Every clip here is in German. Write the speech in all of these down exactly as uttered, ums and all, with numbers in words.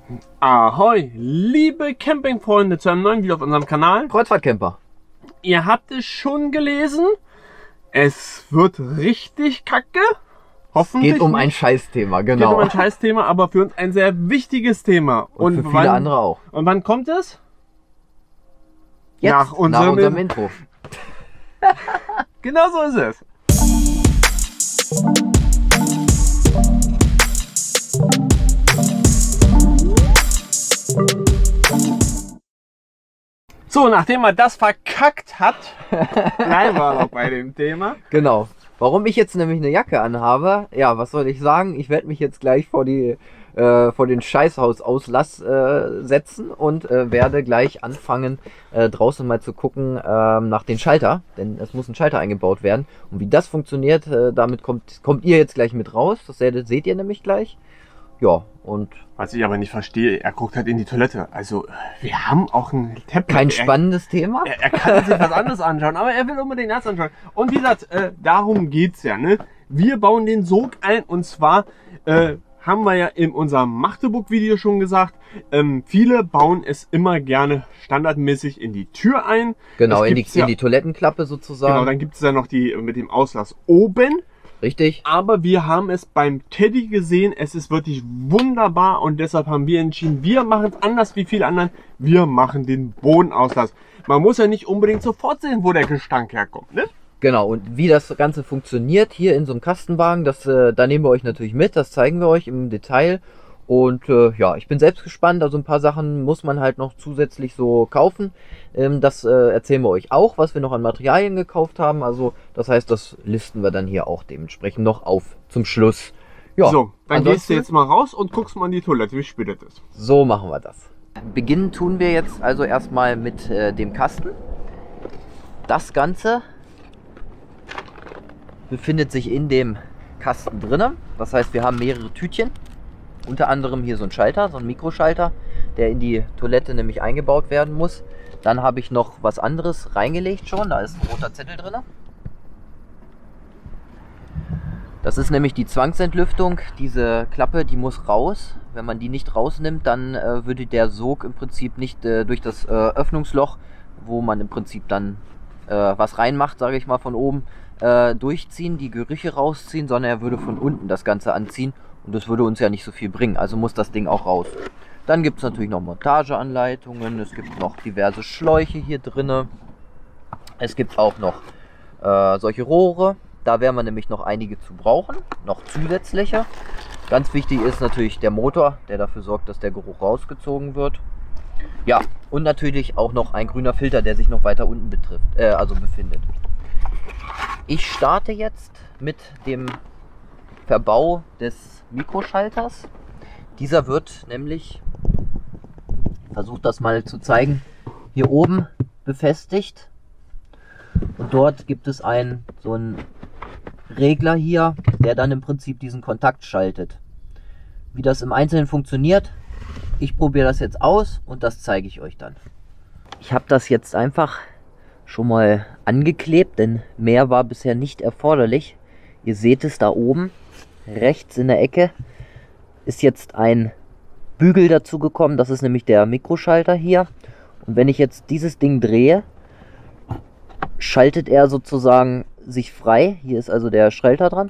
Ahoi, liebe Campingfreunde, zu einem neuen Video auf unserem Kanal. Kreuzfahrtcamper. Ihr habt es schon gelesen. Es wird richtig kacke. Hoffentlich. Geht um nicht. ein Scheißthema, Geht genau. um ein Scheißthema, aber für uns ein sehr wichtiges Thema. Und, für viele wann, andere auch. Und wann kommt es? Jetzt, nach unserem, nach unserem Intro. Genau so ist es. So, nachdem man das verkackt hat, bleiben wir noch bei dem Thema. Genau. Warum ich jetzt nämlich eine Jacke anhabe, ja, was soll ich sagen? Ich werde mich jetzt gleich vor die äh, vor den Scheißhausauslass äh, setzen und äh, werde gleich anfangen, äh, draußen mal zu gucken äh, nach den Schalter, denn es muss ein Schalter eingebaut werden. Und wie das funktioniert, äh, damit kommt, kommt ihr jetzt gleich mit raus. Das seht, seht ihr nämlich gleich. Ja, und... Was ich aber nicht verstehe, er guckt halt in die Toilette. Also, wir haben auch ein Tablet. Kein spannendes Thema. Er, er kann sich was anderes anschauen, aber er will unbedingt das anschauen. Und wie gesagt, äh, darum geht's ja, ne? Wir bauen den Sog ein und zwar äh, haben wir ja in unserem Magdeburg-Video schon gesagt, ähm, viele bauen es immer gerne standardmäßig in die Tür ein. Genau, Das in die, gibt's ja, in die Toilettenklappe sozusagen. Genau, dann gibt es ja noch die mit dem Auslass oben. Richtig. Aber wir haben es beim Teddy gesehen, es ist wirklich wunderbar und deshalb haben wir entschieden, wir machen es anders wie viele anderen, wir machen den Bodenauslass. Man muss ja nicht unbedingt sofort sehen, wo der Gestank herkommt, ne? Genau, und wie das Ganze funktioniert hier in so einem Kastenwagen, das, äh, da nehmen wir euch natürlich mit, das zeigen wir euch im Detail. Und äh, ja, ich bin selbst gespannt, also ein paar Sachen muss man halt noch zusätzlich so kaufen. Ähm, das äh, erzählen wir euch auch, was wir noch an Materialien gekauft haben. Also das heißt, das listen wir dann hier auch dementsprechend noch auf zum Schluss. Ja, so, dann ansonsten, gehst du jetzt mal raus und guckst mal in die Toilette, wie spät es ist. So machen wir das. Beginnen tun wir jetzt also erstmal mit äh, dem Kasten. Das Ganze befindet sich in dem Kasten drinne. Das heißt, wir haben mehrere Tütchen. Unter anderem hier so ein Schalter, so ein Mikroschalter, der in die Toilette nämlich eingebaut werden muss. Dann habe ich noch was anderes reingelegt schon, da ist ein roter Zettel drin. Das ist nämlich die Zwangsentlüftung. Diese Klappe, die muss raus. Wenn man die nicht rausnimmt, dann äh, würde der Sog im Prinzip nicht äh, durch das äh, Öffnungsloch, wo man im Prinzip dann äh, was reinmacht, sage ich mal von oben, äh, durchziehen, die Gerüche rausziehen, sondern er würde von unten das Ganze anziehen. Und das würde uns ja nicht so viel bringen, also muss das Ding auch raus. Dann gibt es natürlich noch Montageanleitungen, es gibt noch diverse Schläuche hier drinne. Es gibt auch noch äh, solche Rohre, da werden wir nämlich noch einige zu brauchen, noch zusätzliche. Ganz wichtig ist natürlich der Motor, der dafür sorgt, dass der Geruch rausgezogen wird. Ja, und natürlich auch noch ein grüner Filter, der sich noch weiter unten betrifft, äh, also befindet. Ich starte jetzt mit dem Verbau des Mikroschalters. Dieser wird nämlich, versucht das mal zu zeigen, hier oben befestigt. Und dort gibt es einen, so einen Regler hier, der dann im Prinzip diesen Kontakt schaltet. Wie das im Einzelnen funktioniert, ich probiere das jetzt aus und das zeige ich euch dann. Ich habe das jetzt einfach schon mal angeklebt, denn mehr war bisher nicht erforderlich. Ihr seht es da oben. Rechts in der Ecke ist jetzt ein Bügel dazu gekommen, das ist nämlich der Mikroschalter hier. Und wenn ich jetzt dieses Ding drehe, schaltet er sozusagen sich frei. Hier ist also der Schalter dran,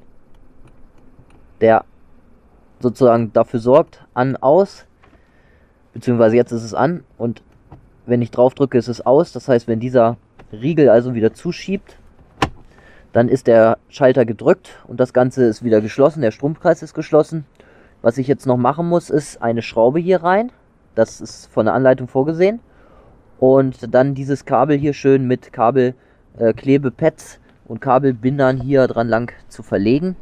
der sozusagen dafür sorgt, an, aus, beziehungsweise jetzt ist es an und wenn ich drauf drücke, ist es aus. Das heißt, wenn dieser Riegel also wieder zuschiebt, dann ist der Schalter gedrückt und das Ganze ist wieder geschlossen, der Stromkreis ist geschlossen. Was ich jetzt noch machen muss, ist eine Schraube hier rein. Das ist von der Anleitung vorgesehen. Und dann dieses Kabel hier schön mit Kabelklebepads äh, und Kabelbindern hier dran lang zu verlegen.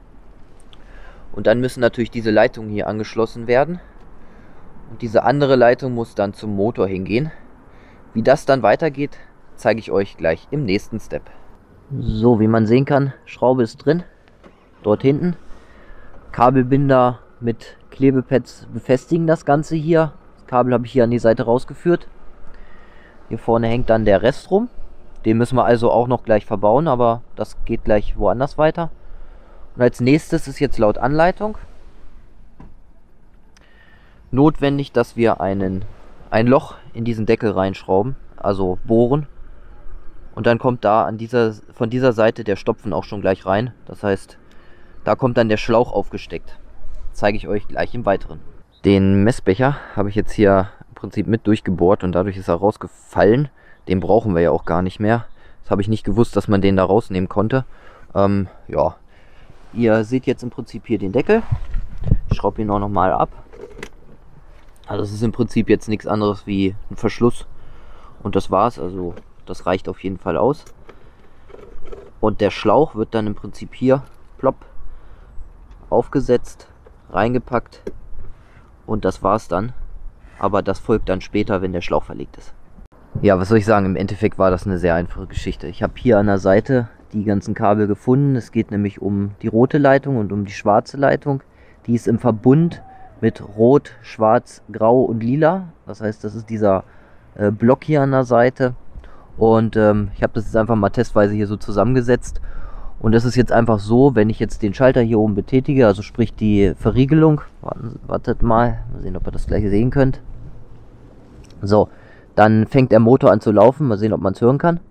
Und dann müssen natürlich diese Leitungen hier angeschlossen werden. Und diese andere Leitung muss dann zum Motor hingehen. Wie das dann weitergeht, zeige ich euch gleich im nächsten Step. So, wie man sehen kann, Schraube ist drin, dort hinten. Kabelbinder mit Klebepads befestigen das Ganze hier. Das Kabel habe ich hier an die Seite rausgeführt. Hier vorne hängt dann der Rest rum. Den müssen wir also auch noch gleich verbauen, aber das geht gleich woanders weiter. Und als nächstes ist jetzt laut Anleitung notwendig, dass wir einen, ein Loch in diesen Deckel reinschrauben, also bohren. Und dann kommt da an dieser, von dieser Seite der Stopfen auch schon gleich rein. Das heißt, da kommt dann der Schlauch aufgesteckt. Das zeige ich euch gleich im Weiteren. Den Messbecher habe ich jetzt hier im Prinzip mit durchgebohrt und dadurch ist er rausgefallen. Den brauchen wir ja auch gar nicht mehr. Das habe ich nicht gewusst, dass man den da rausnehmen konnte. Ähm, ja, ihr seht jetzt im Prinzip hier den Deckel. Ich schraube ihn auch nochmal ab. Also es ist im Prinzip jetzt nichts anderes wie ein Verschluss. Und das war's, also das reicht auf jeden Fall aus. Und der Schlauch wird dann im Prinzip hier plopp aufgesetzt, reingepackt und das war's dann. Aber das folgt dann später, wenn der Schlauch verlegt ist. Ja, was soll ich sagen, im Endeffekt war das eine sehr einfache Geschichte. Ich habe hier an der Seite die ganzen Kabel gefunden. Es geht nämlich um die rote Leitung und um die schwarze Leitung. Die ist im Verbund mit Rot, Schwarz, Grau und Lila. Das heißt, das ist dieser äh, Block hier an der Seite. Und ähm, ich habe das jetzt einfach mal testweise hier so zusammengesetzt. Und das ist jetzt einfach so, wenn ich jetzt den Schalter hier oben betätige, also sprich die Verriegelung. Warten, wartet mal, mal sehen, ob ihr das gleich sehen könnt. So, dann fängt der Motor an zu laufen. Mal sehen, ob man es hören kann.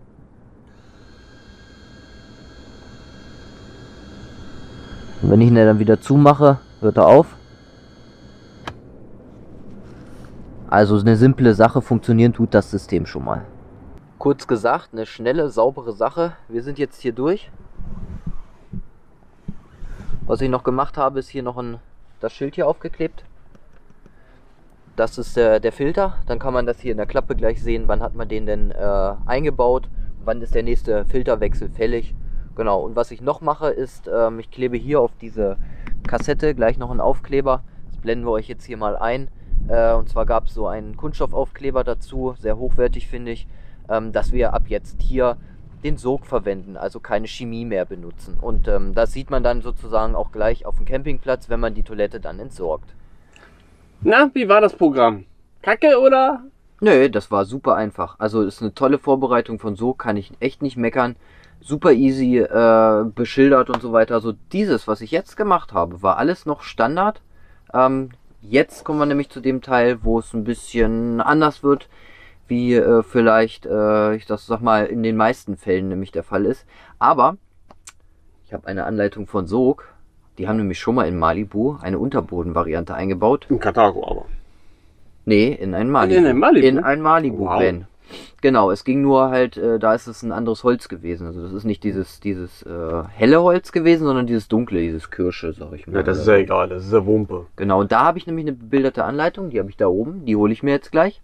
Und wenn ich ihn dann wieder zumache, hört er auf. Also eine simple Sache, funktionieren tut das System schon mal. Kurz gesagt, eine schnelle, saubere Sache. Wir sind jetzt hier durch. Was ich noch gemacht habe, ist hier noch ein, das Schild hier aufgeklebt. Das ist der, der Filter. Dann kann man das hier in der Klappe gleich sehen, wann hat man den denn äh, eingebaut, wann ist der nächste Filterwechsel fällig. Genau, und was ich noch mache ist, ähm, ich klebe hier auf diese Kassette gleich noch einen Aufkleber. Das blenden wir euch jetzt hier mal ein. Äh, und zwar gab es so einen Kunststoffaufkleber dazu, sehr hochwertig finde ich, ähm, dass wir ab jetzt hier den Sog verwenden, also keine Chemie mehr benutzen. Und ähm, das sieht man dann sozusagen auch gleich auf dem Campingplatz, wenn man die Toilette dann entsorgt. Na, wie war das Programm? Kacke oder? Nö, das war super einfach. Also ist eine tolle Vorbereitung von Sog, kann ich echt nicht meckern. Super easy äh, beschildert und so weiter. Also dieses, was ich jetzt gemacht habe, war alles noch Standard. Ähm, jetzt kommen wir nämlich zu dem Teil, wo es ein bisschen anders wird, wie äh, vielleicht, äh, ich das sag mal, in den meisten Fällen nämlich der Fall ist. Aber ich habe eine Anleitung von Sog. Die haben nämlich schon mal in Malibu eine Unterbodenvariante eingebaut. In Karthago aber. Nee, in ein Malibu. In ein Malibu? In ein Malibu-Van. Wow. Genau, es ging nur halt, äh, da ist es ein anderes Holz gewesen. Also das ist nicht dieses, dieses äh, helle Holz gewesen, sondern dieses dunkle, dieses Kirsche, sag ich mal. Ja, das ist ja egal, das ist ja Wumpe. Genau, und da habe ich nämlich eine bebilderte Anleitung, die habe ich da oben, die hole ich mir jetzt gleich.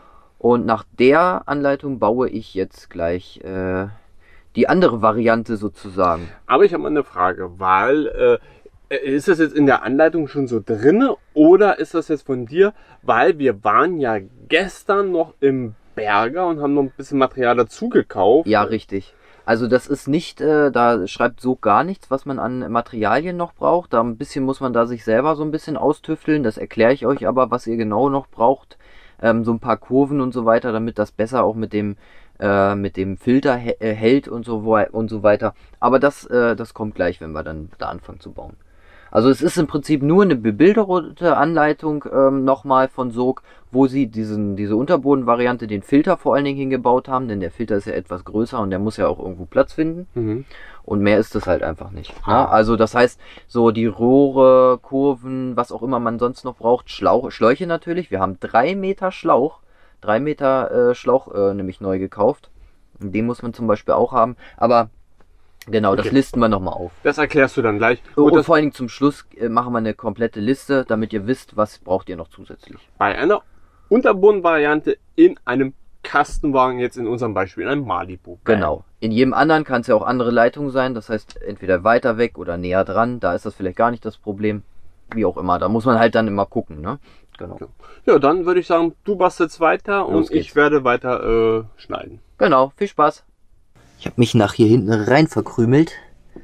Und nach der Anleitung baue ich jetzt gleich äh, die andere Variante sozusagen. Aber ich habe mal eine Frage, weil äh, ist das jetzt in der Anleitung schon so drinne oder ist das jetzt von dir? Weil wir waren ja gestern noch im Berger und haben noch ein bisschen Material dazu gekauft. Ja, richtig. Also das ist nicht, äh, da schreibt so gar nichts, was man an Materialien noch braucht. Da ein bisschen muss man da sich selber so ein bisschen austüfteln. Das erkläre ich euch aber, was ihr genau noch braucht. Ähm, so ein paar Kurven und so weiter, damit das besser auch mit dem äh, mit dem Filter äh, hält und so, und so weiter. Aber das, äh, das kommt gleich, wenn wir dann da anfangen zu bauen. Also es ist im Prinzip nur eine bebilderte Anleitung ähm, nochmal von Sog, wo sie diesen, diese Unterbodenvariante, den Filter vor allen Dingen hingebaut haben, denn der Filter ist ja etwas größer und der muss ja auch irgendwo Platz finden. Mhm. Und mehr ist es halt einfach nicht. Ne? Also das heißt, so die Rohre, Kurven, was auch immer man sonst noch braucht, Schlauch, Schläuche natürlich. Wir haben drei Meter Schlauch, drei Meter äh, Schlauch äh, nämlich neu gekauft. Den muss man zum Beispiel auch haben, aber genau, okay, das listen wir nochmal auf. Das erklärst du dann gleich. Und, und vor allen Dingen zum Schluss äh, machen wir eine komplette Liste, damit ihr wisst, was braucht ihr noch zusätzlich. Bei einer Unterbodenvariante in einem Kastenwagen, jetzt in unserem Beispiel, in einem Malibu. Genau. In jedem anderen kann es ja auch andere Leitungen sein. Das heißt, entweder weiter weg oder näher dran. Da ist das vielleicht gar nicht das Problem. Wie auch immer. Da muss man halt dann immer gucken. Ne? Genau. Ja, dann würde ich sagen, du bastelst weiter und ich werde weiter äh, schneiden. Genau. Viel Spaß. Ich habe mich nach hier hinten rein verkrümelt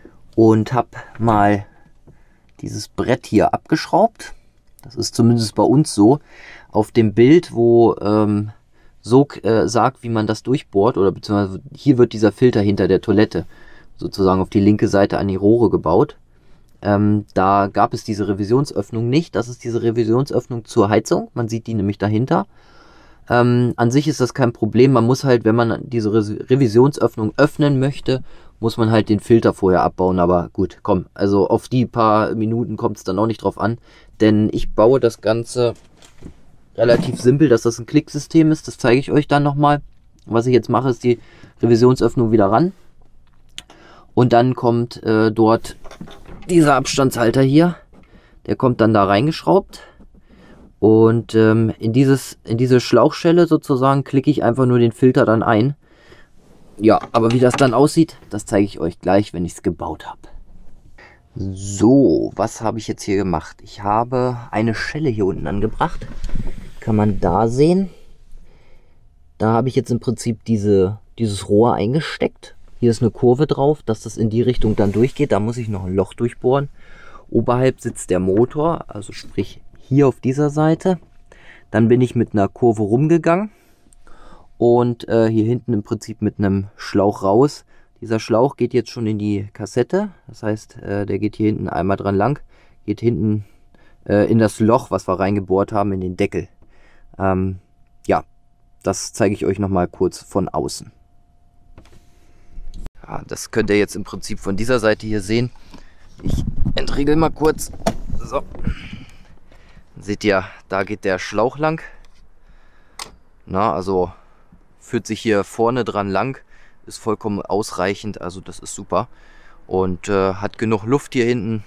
und habe mal dieses Brett hier abgeschraubt. Das ist zumindest bei uns so. Auf dem Bild, wo ähm, Sog äh, sagt, wie man das durchbohrt, oder beziehungsweise hier wird dieser Filter hinter der Toilette sozusagen auf die linke Seite an die Rohre gebaut. Ähm, da gab es diese Revisionsöffnung nicht. Das ist diese Revisionsöffnung zur Heizung. Man sieht die nämlich dahinter. Ähm, an sich ist das kein Problem. Man muss halt, wenn man diese Re Revisionsöffnung öffnen möchte, muss man halt den Filter vorher abbauen. Aber gut, komm, also auf die paar Minuten kommt es dann auch nicht drauf an. Denn ich baue das Ganze relativ simpel, dass das ein Klicksystem ist. Das zeige ich euch dann nochmal. Was ich jetzt mache, ist die Revisionsöffnung wieder ran. Und dann kommt äh, dort dieser Abstandshalter hier. Der kommt dann da reingeschraubt. Und ähm, in, dieses, in diese Schlauchschelle sozusagen klicke ich einfach nur den Filter dann ein. Ja, aber wie das dann aussieht, das zeige ich euch gleich, wenn ich es gebaut habe. So, was habe ich jetzt hier gemacht? Ich habe eine Schelle hier unten angebracht. Kann man da sehen. Da habe ich jetzt im Prinzip diese, dieses Rohr eingesteckt. Hier ist eine Kurve drauf, dass das in die Richtung dann durchgeht. Da muss ich noch ein Loch durchbohren. Oberhalb sitzt der Motor, also sprich hier auf dieser Seite. Dann bin ich mit einer Kurve rumgegangen und äh, hier hinten im Prinzip mit einem Schlauch raus. Dieser Schlauch geht jetzt schon in die Kassette. Das heißt, äh, der geht hier hinten einmal dran lang, geht hinten äh, in das Loch, was wir reingebohrt haben, in den Deckel. Ähm, ja, das zeige ich euch nochmal kurz von außen. Ja, das könnt ihr jetzt im Prinzip von dieser Seite hier sehen. Ich entriegel mal kurz. So. Seht ihr, da geht der Schlauch lang. Na, also führt sich hier vorne dran lang. Ist vollkommen ausreichend, also das ist super. Und äh, hat genug Luft hier hinten.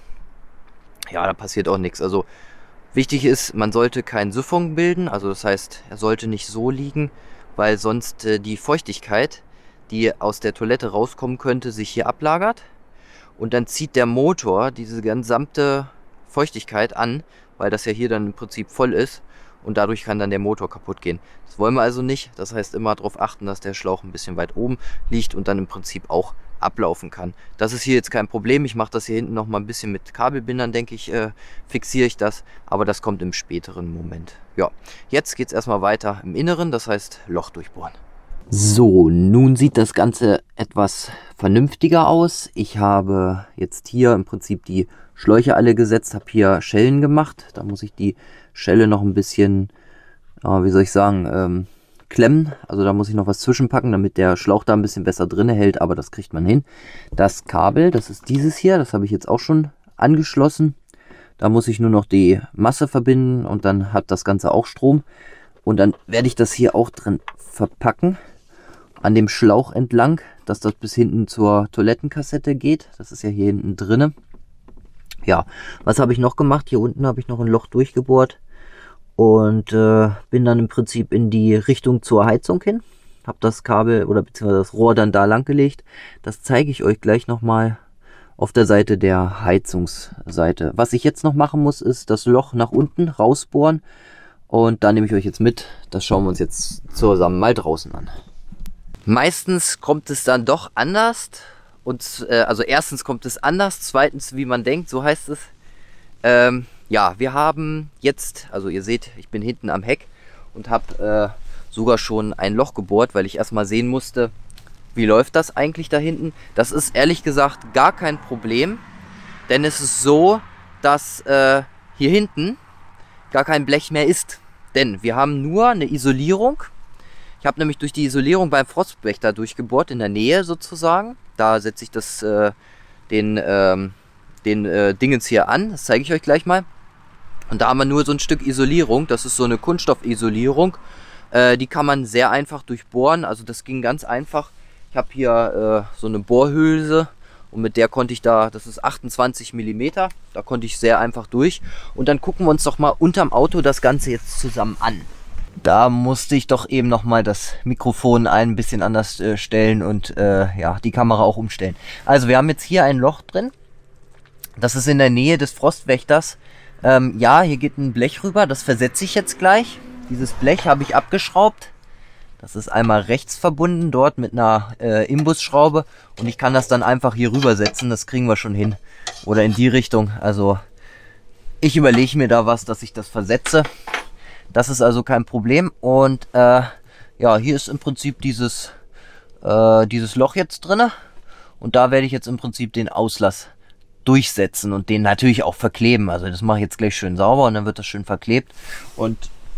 Ja, da passiert auch nichts. Also wichtig ist, man sollte keinen Siphon bilden. Also das heißt, er sollte nicht so liegen, weil sonst äh, die Feuchtigkeit, die aus der Toilette rauskommen könnte, sich hier ablagert. Und dann zieht der Motor diese gesamte Feuchtigkeit an, weil das ja hier dann im Prinzip voll ist. Und dadurch kann dann der Motor kaputt gehen. Das wollen wir also nicht. Das heißt, immer darauf achten, dass der Schlauch ein bisschen weit oben liegt und dann im Prinzip auch ablaufen kann. Das ist hier jetzt kein Problem. Ich mache das hier hinten noch mal ein bisschen mit Kabelbindern, denke ich, äh, fixiere ich das. Aber das kommt im späteren Moment. Ja, jetzt geht es erstmal weiter im Inneren, das heißt Loch durchbohren. So, nun sieht das Ganze etwas vernünftiger aus. Ich habe jetzt hier im Prinzip die Schläuche alle gesetzt, habe hier Schellen gemacht. Da muss ich die Schelle noch ein bisschen, äh, wie soll ich sagen, ähm, klemmen. Also da muss ich noch was zwischenpacken, damit der Schlauch da ein bisschen besser drin hält, aber das kriegt man hin. Das Kabel, das ist dieses hier, das habe ich jetzt auch schon angeschlossen. Da muss ich nur noch die Masse verbinden und dann hat das Ganze auch Strom. Und dann werde ich das hier auch drin verpacken, an dem Schlauch entlang, dass das bis hinten zur Toilettenkassette geht. Das ist ja hier hinten drinne. Ja, was habe ich noch gemacht? Hier unten habe ich noch ein Loch durchgebohrt und äh, bin dann im Prinzip in die Richtung zur Heizung hin. Habe das Kabel oder beziehungsweise das Rohr dann da lang gelegt. Das zeige ich euch gleich nochmal auf der Seite der Heizungsseite. Was ich jetzt noch machen muss, ist das Loch nach unten rausbohren. Und da nehme ich euch jetzt mit. Das schauen wir uns jetzt zusammen mal draußen an. Meistens kommt es dann doch anders. Und äh, also erstens kommt es anders, zweitens wie man denkt, so heißt es. Ähm, ja, wir haben jetzt, also ihr seht, ich bin hinten am Heck und habe äh, sogar schon ein Loch gebohrt, weil ich erstmal sehen musste, wie läuft das eigentlich da hinten. Das ist ehrlich gesagt gar kein Problem, denn es ist so, dass äh, hier hinten gar kein Blech mehr ist. Denn wir haben nur eine Isolierung. Ich habe nämlich durch die Isolierung beim Frostwächter durchgebohrt, in der Nähe sozusagen. Da setze ich das, äh, den, ähm, den äh, Dingens hier an. Das zeige ich euch gleich mal. Und da haben wir nur so ein Stück Isolierung. Das ist so eine Kunststoffisolierung. Äh, die kann man sehr einfach durchbohren. Also das ging ganz einfach. Ich habe hier äh, so eine Bohrhülse. Und mit der konnte ich da, das ist achtundzwanzig Millimeter. Da konnte ich sehr einfach durch. Und dann gucken wir uns doch mal unterm Auto das Ganze jetzt zusammen an. Da musste ich doch eben noch mal das Mikrofon ein bisschen anders äh, stellen und äh, ja, die Kamera auch umstellen. Also wir haben jetzt hier ein Loch drin. Das ist in der Nähe des Frostwächters. Ähm, ja, hier geht ein Blech rüber. Das versetze ich jetzt gleich. Dieses Blech habe ich abgeschraubt. Das ist einmal rechts verbunden, dort mit einer äh, Imbusschraube. Und ich kann das dann einfach hier rüber setzen. Das kriegen wir schon hin. Oder in die Richtung. Also ich überlege mir da was, dass ich das versetze. Das ist also kein Problem. Und äh, ja, hier ist im Prinzip dieses, äh, dieses Loch jetzt drin. Und da werde ich jetzt im Prinzip den Auslass durchsetzen und den natürlich auch verkleben. Also das mache ich jetzt gleich schön sauber und dann wird das schön verklebt. Und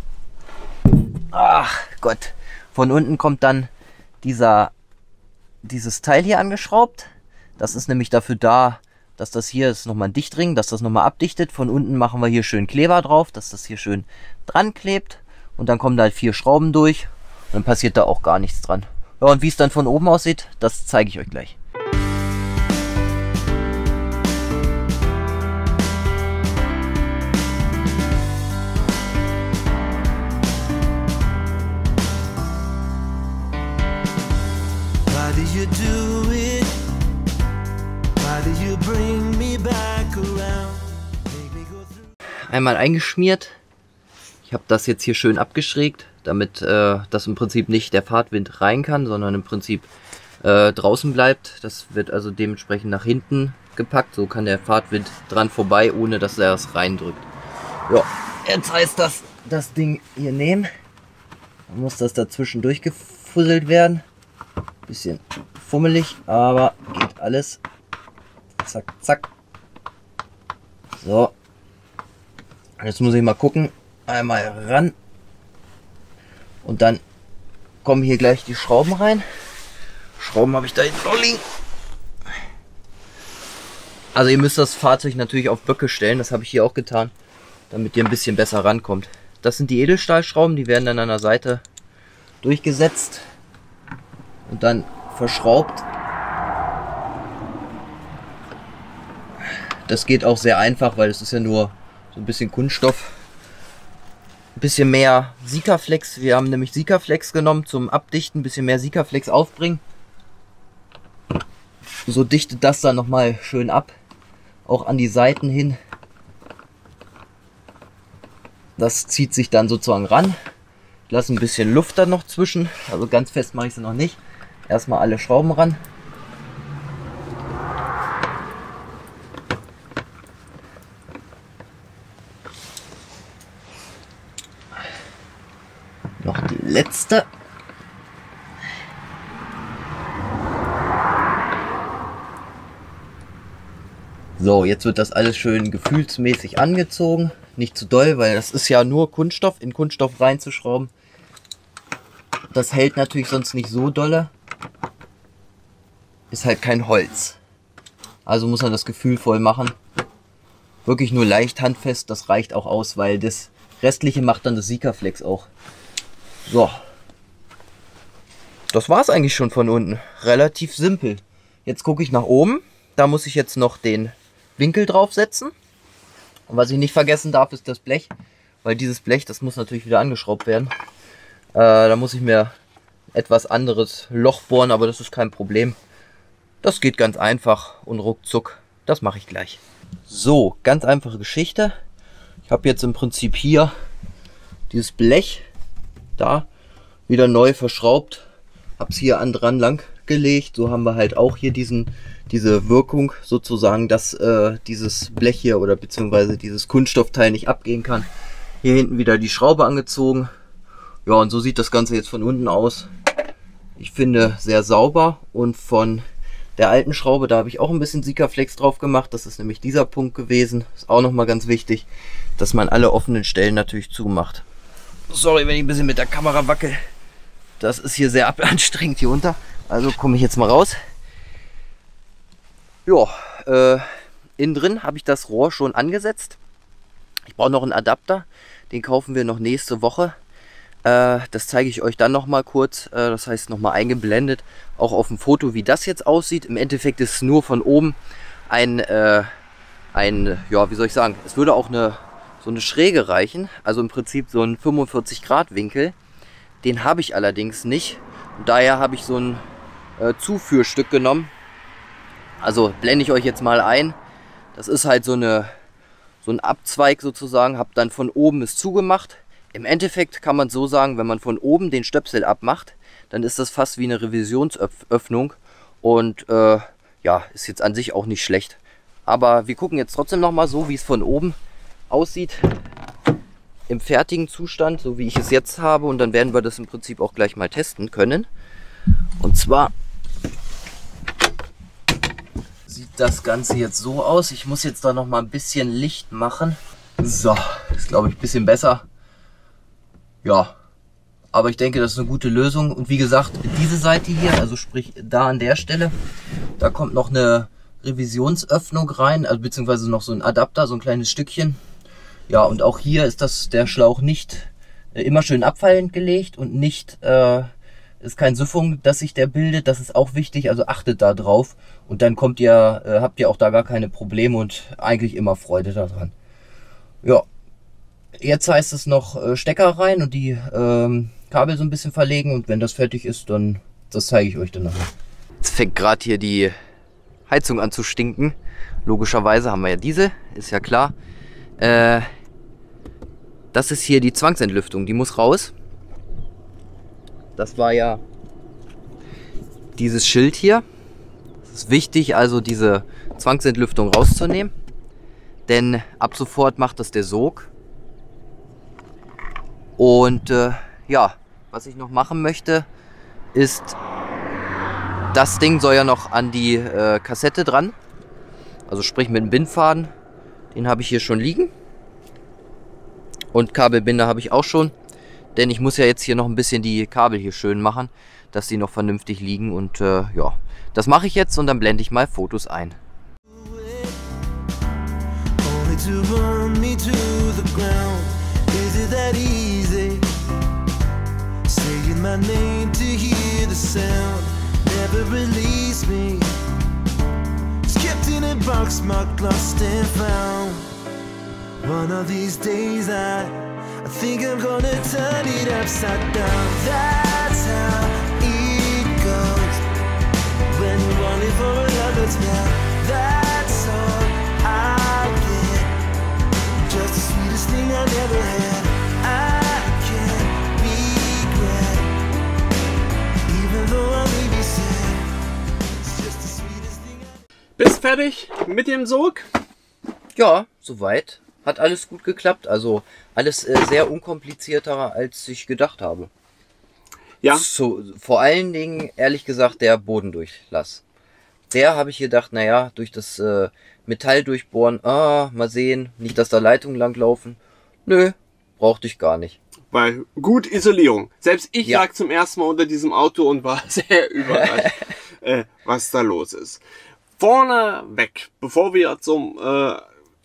ach Gott, von unten kommt dann dieser, dieses Teil hier angeschraubt. Das ist nämlich dafür da, dass das hier ist nochmal ein Dichtring, dass das nochmal abdichtet. Von unten machen wir hier schön Kleber drauf, dass das hier schön dran klebt. Und dann kommen da halt vier Schrauben durch. Und dann passiert da auch gar nichts dran. Ja, und wie es dann von oben aussieht, das zeige ich euch gleich. Why do you do it? Why do you bring me back around? Make me go through. Einmal eingeschmiert. Ich habe das jetzt hier schön abgeschrägt, damit äh, das im Prinzip nicht der Fahrtwind rein kann, sondern im Prinzip äh, draußen bleibt. Das wird also dementsprechend nach hinten gepackt. So kann der Fahrtwind dran vorbei, ohne dass er es reindrückt. Ja, jetzt heißt das, das Ding hier nehmen. Dann muss das dazwischen durchgefusselt werden. Bisschen fummelig, aber geht alles. Zack, zack. So. Jetzt muss ich mal gucken. Einmal ran. Und dann kommen hier gleich die Schrauben rein. Schrauben habe ich da hinten noch liegen. Also ihr müsst das Fahrzeug natürlich auf Böcke stellen. Das habe ich hier auch getan, damit ihr ein bisschen besser rankommt. Das sind die Edelstahlschrauben. Die werden dann an der Seite durchgesetzt und dann verschraubt. Das geht auch sehr einfach, weil es ist ja nur so ein bisschen Kunststoff. Ein bisschen mehr Sikaflex. Wir haben nämlich Sikaflex genommen zum Abdichten. Ein bisschen mehr Sikaflex aufbringen. So dichtet das dann nochmal schön ab. Auch an die Seiten hin. Das zieht sich dann sozusagen ran. Ich lasse ein bisschen Luft dann noch zwischen. Also ganz fest mache ich es noch nicht. Erstmal alle Schrauben ran. Noch die letzte. So, jetzt wird das alles schön gefühlsmäßig angezogen. Nicht zu doll, weil das ist ja nur Kunststoff. In Kunststoff reinzuschrauben, das hält natürlich sonst nicht so dolle. Ist halt kein Holz. Also muss man das gefühlvoll machen. Wirklich nur leicht handfest, das reicht auch aus, weil das Restliche macht dann das Sikaflex auch. So. Das war es eigentlich schon von unten. Relativ simpel. Jetzt gucke ich nach oben. Da muss ich jetzt noch den Winkel draufsetzen. Und was ich nicht vergessen darf, ist das Blech. Weil dieses Blech, das muss natürlich wieder angeschraubt werden. Äh, da muss ich mir etwas anderes Loch bohren, aber das ist kein Problem. Das geht ganz einfach und ruckzuck. Das mache ich gleich. So, ganz einfache Geschichte. Ich habe jetzt im Prinzip hier dieses Blech da wieder neu verschraubt. Habe es hier an dran lang gelegt. So haben wir halt auch hier diesen, diese Wirkung sozusagen, dass äh, dieses Blech hier oder beziehungsweise dieses Kunststoffteil nicht abgehen kann. Hier hinten wieder die Schraube angezogen. Ja, und so sieht das Ganze jetzt von unten aus. Ich finde sehr sauber, und von der alten Schraube, da habe ich auch ein bisschen Sikaflex drauf gemacht. Das ist nämlich dieser Punkt gewesen. Ist auch nochmal ganz wichtig, dass man alle offenen Stellen natürlich zumacht. Sorry, wenn ich ein bisschen mit der Kamera wackel. Das ist hier sehr anstrengend hier unter. Also komme ich jetzt mal raus. Ja, äh, innen drin habe ich das Rohr schon angesetzt. Ich brauche noch einen Adapter. Den kaufen wir noch nächste Woche. Äh, das zeige ich euch dann noch mal kurz. Äh, das heißt noch mal eingeblendet. Auch auf dem Foto, wie das jetzt aussieht. Im Endeffekt ist es nur von oben ein, äh, ein, ja, wie soll ich sagen, es würde auch eine so eine Schräge reichen, also im Prinzip so ein fünfundvierzig Grad Winkel. Den habe ich allerdings nicht. Und daher habe ich so ein äh, Zuführstück genommen. Also blende ich euch jetzt mal ein. Das ist halt so, eine, so ein Abzweig sozusagen. Habe dann von oben es zugemacht. Im Endeffekt kann man so sagen, wenn man von oben den Stöpsel abmacht, dann ist das fast wie eine Revisionsöffnung. Und äh, ja, ist jetzt an sich auch nicht schlecht. Aber wir gucken jetzt trotzdem noch mal so, wie es von oben aussieht im fertigen Zustand, so wie ich es jetzt habe, und dann werden wir das im Prinzip auch gleich mal testen können. Und zwar sieht das Ganze jetzt so aus. Ich muss jetzt da noch mal ein bisschen Licht machen. So, ist glaube ich ein bisschen besser. Ja, aber ich denke, das ist eine gute Lösung. Und wie gesagt, diese Seite hier, also sprich da an der Stelle, da kommt noch eine Revisionsöffnung rein, also beziehungsweise noch so ein Adapter, so ein kleines Stückchen. Ja, und auch hier ist das der Schlauch nicht äh, immer schön abfallend gelegt und nicht äh, ist kein Siphon, das sich der bildet. Das ist auch wichtig, also achtet da drauf. Und dann kommt ihr, äh, habt ihr auch da gar keine Probleme und eigentlich immer Freude daran. Ja, jetzt heißt es noch äh, Stecker rein und die ähm, Kabel so ein bisschen verlegen. Und wenn das fertig ist, dann das zeige ich euch dann nachher. Jetzt fängt gerade hier die Heizung an zu stinken. Logischerweise haben wir ja diese, ist ja klar. Äh, das ist hier die Zwangsentlüftung, die muss raus. Das war ja dieses Schild hier. Es ist wichtig, also diese Zwangsentlüftung rauszunehmen. Denn ab sofort macht das der Sog. Und äh, ja, was ich noch machen möchte, ist, das Ding soll ja noch an die äh, Kassette dran. Also sprich mit dem Bindfaden. Den habe ich hier schon liegen. Und Kabelbinder habe ich auch schon. Denn ich muss ja jetzt hier noch ein bisschen die Kabel hier schön machen, dass die noch vernünftig liegen. Und äh, ja, das mache ich jetzt und dann blende ich mal Fotos ein. Only to run me to the ground. Is it that easy? Saying my name to hear the sound. Never release me. It's kept in a box marked lost and found. One of these days I, I think I'm gonna turn it upside down. That's how it goes when you want it for another's man. That's all I get. Just the sweetest thing I never had. I can't regret, even though I may be sad. It's just the sweetest thing I... Bist fertig mit dem Sog? Ja, soweit. Hat alles gut geklappt. Also alles äh, sehr unkomplizierter, als ich gedacht habe. Ja. So, vor allen Dingen, ehrlich gesagt, der Bodendurchlass. Der habe ich gedacht, naja, durch das äh, Metall durchbohren, ah, mal sehen, nicht, dass da Leitungen langlaufen. Nö, brauchte ich gar nicht. Weil gut Isolierung. Selbst ich Ja. lag zum ersten Mal unter diesem Auto und war sehr überrascht, äh, was da los ist. Vorne weg, bevor wir zum äh,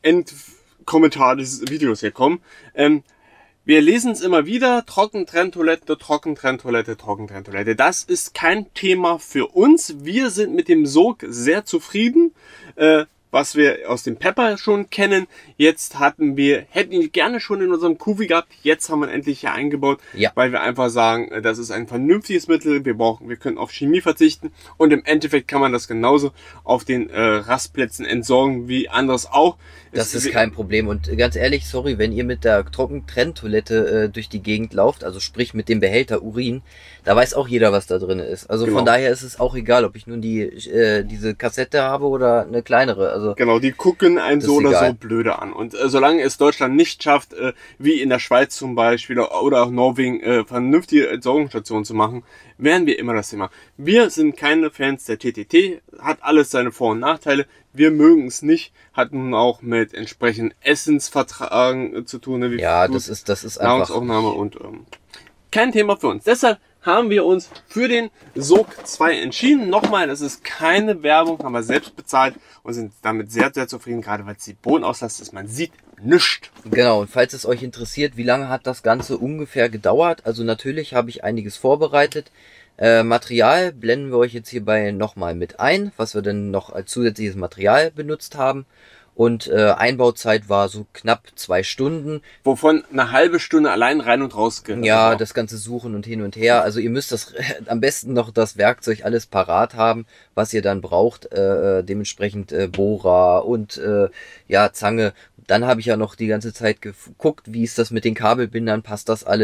Endkommentar dieses Videos hier kommen. Ähm, wir lesen es immer wieder, Trockentrenntoilette, Trockentrenntoilette, Trockentrenntoilette. Das ist kein Thema für uns. Wir sind mit dem Sog sehr zufrieden. Äh, was wir aus dem Pepper schon kennen. Jetzt hatten wir, hätten ihn gerne schon in unserem Kuvi gehabt. Jetzt haben wir ihn endlich hier eingebaut, Ja. weil wir einfach sagen, das ist ein vernünftiges Mittel. Wir brauchen, wir können auf Chemie verzichten und im Endeffekt kann man das genauso auf den äh, Rastplätzen entsorgen wie anderes auch. Das Es- ist kein Problem. Und ganz ehrlich, sorry, wenn ihr mit der Trockentrenntoilette äh, durch die Gegend lauft, also sprich mit dem Behälter Urin, da weiß auch jeder, was da drin ist. Also Genau. von daher ist es auch egal, ob ich nun die äh, diese Kassette habe oder eine kleinere. Also Genau, die gucken einen Das so ist oder egal. so blöde an. Und äh, solange es Deutschland nicht schafft, äh, wie in der Schweiz zum Beispiel oder auch Norwegen, äh, vernünftige Entsorgungsstationen zu machen, werden wir immer das Thema. Wir sind keine Fans der T T T, hat alles seine Vor- und Nachteile. Wir mögen es nicht, hat nun auch mit entsprechenden Essensvertragen äh, zu tun. Ne, wie ja, Blut- das ist das ist einfach. Nahrungsaufnahme und ähm, kein Thema für uns. Deshalb haben wir uns für den Sog zwei entschieden. Nochmal, das ist keine Werbung, haben wir selbst bezahlt und sind damit sehr, sehr zufrieden, gerade weil es die Bodenauslast ist. Man sieht nichts. Genau, und falls es euch interessiert, wie lange hat das Ganze ungefähr gedauert? Also natürlich habe ich einiges vorbereitet. Äh, Material blenden wir euch jetzt hierbei nochmal mit ein, was wir denn noch als zusätzliches Material benutzt haben. Und äh, Einbauzeit war so knapp zwei Stunden. Wovon eine halbe Stunde allein rein und raus geht. Ja, das ganze Suchen und hin und her. Also ihr müsst das am besten noch das Werkzeug alles parat haben, was ihr dann braucht. Äh, dementsprechend äh, Bohrer und äh, ja Zange. Dann habe ich ja noch die ganze Zeit geguckt, wie ist das mit den Kabelbindern, passt das alles?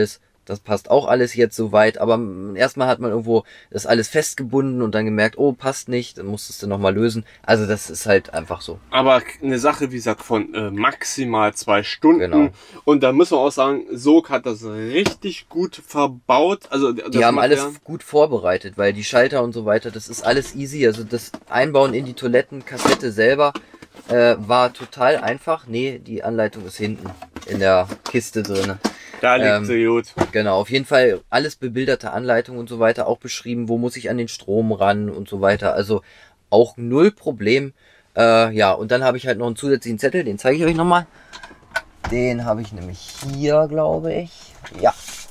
Das passt auch alles jetzt soweit, aber erstmal hat man irgendwo das alles festgebunden und dann gemerkt, oh, passt nicht, dann musstest du nochmal lösen. Also das ist halt einfach so. Aber eine Sache, wie gesagt, von äh, maximal zwei Stunden. Genau. Und da müssen wir auch sagen, Sog hat das richtig gut verbaut. Also das Die haben Material. alles gut vorbereitet, weil die Schalter und so weiter, das ist alles easy. Also das Einbauen in die Toilettenkassette selber äh, war total einfach. Nee, die Anleitung ist hinten in der Kiste drin. Da liegt ähm, sie gut. Genau, auf jeden Fall alles bebilderte Anleitung und so weiter, auch beschrieben, wo muss ich an den Strom ran und so weiter. Also auch null Problem. Äh, ja, und dann habe ich halt noch einen zusätzlichen Zettel, den zeige ich euch nochmal. Den habe ich nämlich hier, glaube ich. Ja.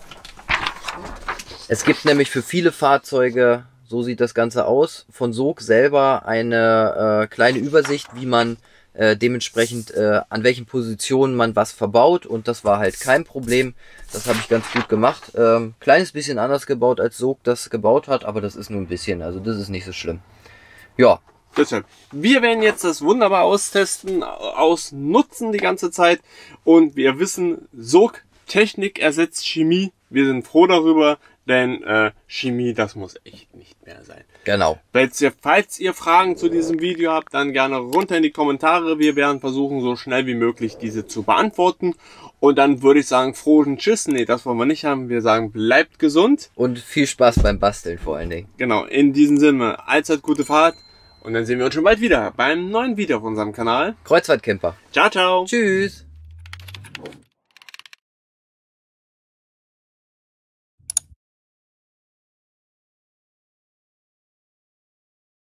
Es gibt nämlich für viele Fahrzeuge, so sieht das Ganze aus, von Sog selber eine äh, kleine Übersicht, wie man äh, dementsprechend äh, an welchen Positionen man was verbaut, und das war halt kein Problem. Das habe ich ganz gut gemacht. Ähm, kleines bisschen anders gebaut, als Sog das gebaut hat, aber das ist nur ein bisschen, also das ist nicht so schlimm. Ja. Deshalb, wir werden jetzt das wunderbar austesten, ausnutzen die ganze Zeit, und wir wissen, Sog, Technik ersetzt Chemie. Wir sind froh darüber, denn äh, Chemie, das muss echt nicht mehr sein. Genau. Falls ihr, falls ihr Fragen zu diesem Video habt, dann gerne runter in die Kommentare. Wir werden versuchen, so schnell wie möglich diese zu beantworten. Und dann würde ich sagen, frohen Tschüss. Nee, das wollen wir nicht haben. Wir sagen, bleibt gesund. Und viel Spaß beim Basteln vor allen Dingen. Genau, in diesem Sinne, allzeit gute Fahrt. Und dann sehen wir uns schon bald wieder beim neuen Video auf unserem Kanal. Kreuzfahrtcamper. Ciao, ciao. Tschüss.